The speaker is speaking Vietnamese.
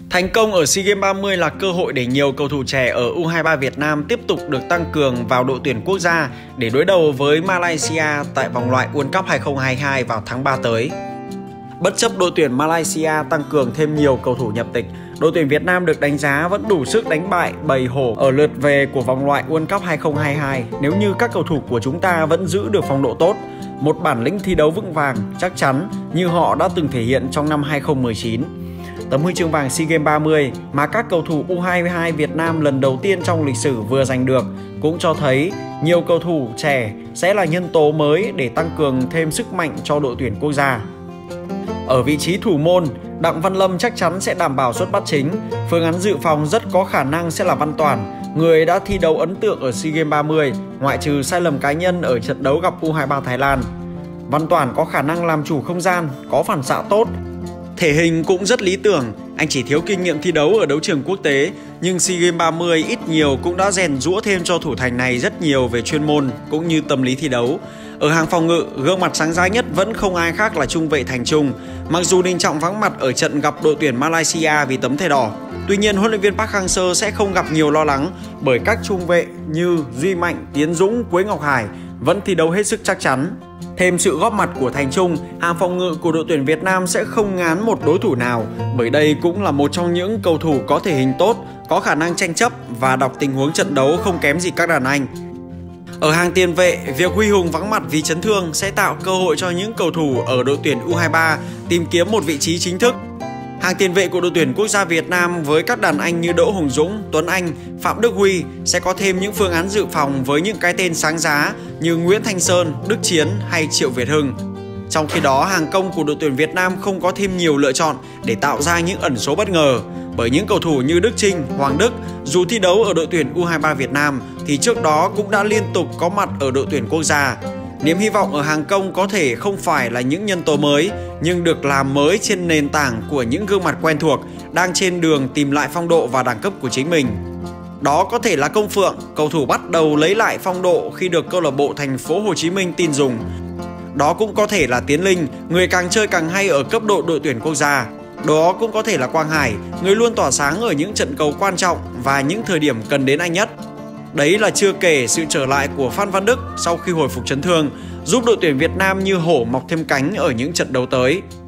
Thành công ở SEA Games 30 là cơ hội để nhiều cầu thủ trẻ ở U23 Việt Nam tiếp tục được tăng cường vào đội tuyển quốc gia để đối đầu với Malaysia tại vòng loại World Cup 2022 vào tháng 3 tới. Bất chấp đội tuyển Malaysia tăng cường thêm nhiều cầu thủ nhập tịch, đội tuyển Việt Nam được đánh giá vẫn đủ sức đánh bại bầy hổ ở lượt về của vòng loại World Cup 2022 nếu như các cầu thủ của chúng ta vẫn giữ được phong độ tốt, một bản lĩnh thi đấu vững vàng, chắc chắn như họ đã từng thể hiện trong năm 2019. Tấm huy chương vàng SEA Games 30 mà các cầu thủ U22 Việt Nam lần đầu tiên trong lịch sử vừa giành được cũng cho thấy nhiều cầu thủ trẻ sẽ là nhân tố mới để tăng cường thêm sức mạnh cho đội tuyển quốc gia. Ở vị trí thủ môn, Đặng Văn Lâm chắc chắn sẽ đảm bảo suất bắt chính. Phương án dự phòng rất có khả năng sẽ là Văn Toản, người đã thi đấu ấn tượng ở SEA Games 30, ngoại trừ sai lầm cá nhân ở trận đấu gặp U23 Thái Lan. Văn Toản có khả năng làm chủ không gian, có phản xạ tốt, thể hình cũng rất lý tưởng. Anh chỉ thiếu kinh nghiệm thi đấu ở đấu trường quốc tế, nhưng SEA Games 30 ít nhiều cũng đã rèn giũa thêm cho thủ thành này rất nhiều về chuyên môn cũng như tâm lý thi đấu. Ở hàng phòng ngự, gương mặt sáng giá nhất vẫn không ai khác là trung vệ Thành Trung. Mặc dù Đình Trọng vắng mặt ở trận gặp đội tuyển Malaysia vì tấm thẻ đỏ, tuy nhiên huấn luyện viên Park Hang-seo sẽ không gặp nhiều lo lắng bởi các trung vệ như Duy Mạnh, Tiến Dũng, Quế Ngọc Hải vẫn thi đấu hết sức chắc chắn. Thêm sự góp mặt của Thành Trung, hàng phòng ngự của đội tuyển Việt Nam sẽ không ngán một đối thủ nào, bởi đây cũng là một trong những cầu thủ có thể hình tốt, có khả năng tranh chấp và đọc tình huống trận đấu không kém gì các đàn anh. Ở hàng tiền vệ, việc Huy Hùng vắng mặt vì chấn thương sẽ tạo cơ hội cho những cầu thủ ở đội tuyển U23 tìm kiếm một vị trí chính thức. Hàng tiền vệ của đội tuyển quốc gia Việt Nam với các đàn anh như Đỗ Hùng Dũng, Tuấn Anh, Phạm Đức Huy sẽ có thêm những phương án dự phòng với những cái tên sáng giá như Nguyễn Thanh Sơn, Đức Chiến hay Triệu Việt Hưng. Trong khi đó, hàng công của đội tuyển Việt Nam không có thêm nhiều lựa chọn để tạo ra những ẩn số bất ngờ, bởi những cầu thủ như Đức Chinh, Hoàng Đức dù thi đấu ở đội tuyển U23 Việt Nam thì trước đó cũng đã liên tục có mặt ở đội tuyển quốc gia. Niềm hy vọng ở hàng công có thể không phải là những nhân tố mới, nhưng được làm mới trên nền tảng của những gương mặt quen thuộc đang trên đường tìm lại phong độ và đẳng cấp của chính mình. Đó có thể là Công Phượng, cầu thủ bắt đầu lấy lại phong độ khi được câu lạc bộ Thành phố Hồ Chí Minh tin dùng. Đó cũng có thể là Tiến Linh, người càng chơi càng hay ở cấp độ đội tuyển quốc gia. Đó cũng có thể là Quang Hải, người luôn tỏa sáng ở những trận cầu quan trọng và những thời điểm cần đến anh nhất. Đấy là chưa kể sự trở lại của Phan Văn Đức sau khi hồi phục chấn thương, giúp đội tuyển Việt Nam như hổ mọc thêm cánh ở những trận đấu tới.